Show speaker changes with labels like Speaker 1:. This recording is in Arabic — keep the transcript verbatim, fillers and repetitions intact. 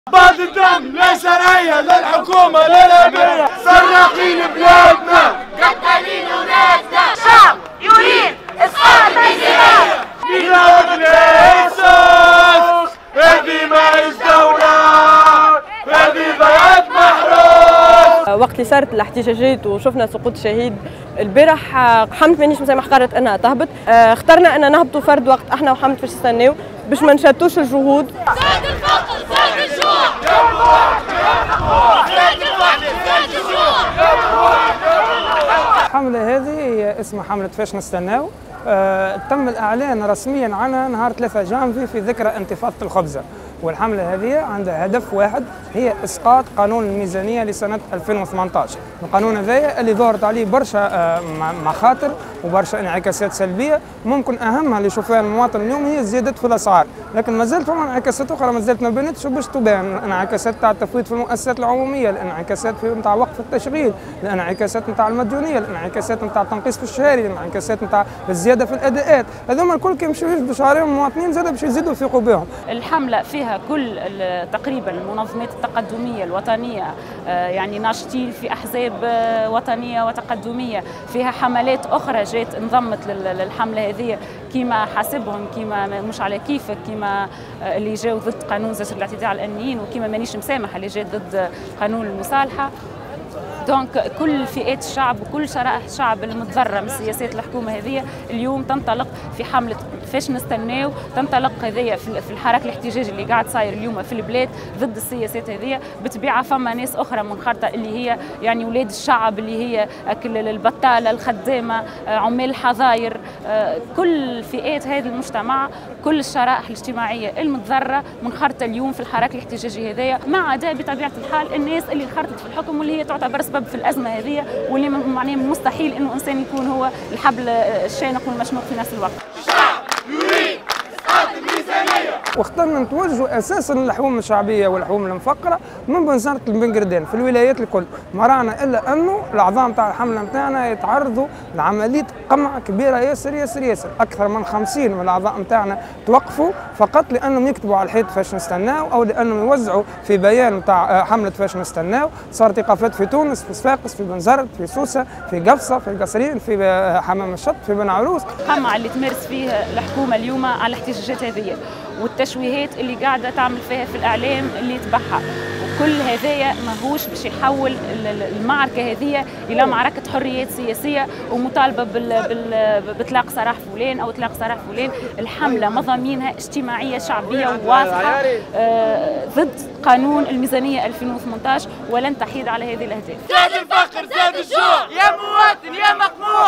Speaker 1: بعد الدم لا شرعية للحكومة للأميرة، سراقين بلادنا
Speaker 2: قتالين ولادنا. الشعب يريد إسقاط الجزائر.
Speaker 1: بلا وطن إحساس، هذه ماهيش دولة، هذه ضيعة محروس.
Speaker 3: وقت اللي صارت الاحتجاجات وشفنا سقوط شهيد البارح، حمد مانيش مسامح قررت انها تهبط. اخترنا ان نهبطوا فرد وقت احنا وحمد فاش نستناو باش ما نشتوش الجهود.
Speaker 2: زاد الفقر، زاد الجوع، زاد الفقر، زاد الجوع.
Speaker 4: الحملة هذه هي اسمها حملة فاش نستناو. آه، تم الإعلان رسميا عنها نهار ثلاثة جانفي في ذكرى انتفاضة الخبزة، والحملة هذه عندها هدف واحد، هي إسقاط قانون الميزانية لسنة ألفين وثمانية عشر. القانون هذا اللي ظهرت عليه برشا آه، مخاطر وبرشا انعكاسات سلبية، ممكن أهمها اللي يشوفها المواطن اليوم هي زيادة في الأسعار، لكن ما زالت فما انعكاسات أخرى ما زالت ما بانتش وباش تبان، الانعكاسات تاع التفويض في المؤسسات العمومية، الانعكاسات في نتاع وقف التشغيل، الانعكاسات نتاع المديونية، الانعكاسات نتاع التنقيص في الشهري، الانعكاسات نتاع الزيادة في الأداءات، هذوما الكل كيمشيو باش عليهم المواطنين زاد باش يزيدوا يثقوا بهم.
Speaker 5: الحملة فيها كل تقريبا المنظمات التقدمية الوطنية، يعني ناشطين في أحزاب وطنية وتقدمية، فيها حملات أخرى جات انضمت للحملة هذه كيما حاسبهم، كيما مش على كيفك، كيما اللي جاوا ضد قانون زجر الاعتداء على الأمنيين، وكيما مانيش مسامح اللي جات ضد قانون المصالحة. دونك كل فئات الشعب وكل شرائح الشعب المتضرره من سياسات الحكومه هذه اليوم تنطلق في حمله فاش نستناو، تنطلق هذه في الحراك الاحتجاجي اللي قاعد صاير اليوم في البلاد ضد السياسات هذه. بالطبيعه فما ناس اخرى منخرطه اللي هي يعني ولاد الشعب، اللي هي البطاله، الخدامه، عمال الحظاير، كل فئات هذا المجتمع، كل الشرائح الاجتماعيه المتضرره منخرطه اليوم في الحراك الاحتجاجي هذايا، ما عدا بطبيعه الحال الناس اللي انخرطت في الحكم واللي هي تعتبر سبب في الازمه هذه، واللي معناه مستحيل انه انسان يكون هو الحبل الشانق والمشنوق في نفس الوقت.
Speaker 2: الشعب يريد إسقاط الميزانية.
Speaker 4: واخترنا نتوجهوا اساسا للحوم الشعبيه والحوم المفقره من بنزرة البنقردان في الولايات الكل، ما رانا الا انه الاعضاء نتاع الحمله نتاعنا يتعرضوا لعمليه قمع كبيره ياسر ياسر ياسر، اكثر من خمسين من الاعضاء نتاعنا توقفوا فقط لانهم يكتبوا على الحيط فاش نستناو، او لانهم يوزعوا في بيان نتاع حمله فاش نستناو. صارت ايقافات في تونس، في صفاقس، في بنزرت، في سوسه، في قفصه، في القصرين، في حمام الشط، في بن عروس.
Speaker 5: القمع اللي تمارس فيه الحكومه اليوم على الاحتجاجات هذه والتشويهات اللي قاعده تعمل فيها في الاعلام اللي يتبعها، وكل هذايا ماهوش باش يحول المعركه هذه الى معركه حريات سياسيه ومطالبه باطلاق سراح فلان او اطلاق سراح فلان. الحمله مضامينها اجتماعيه شعبيه واضحه ضد قانون الميزانيه ألفين وثمانية عشر ولن تحيد على هذه الاهداف.
Speaker 2: زاد الفقر، زاد الجوع، يا مواطن يا مقموع.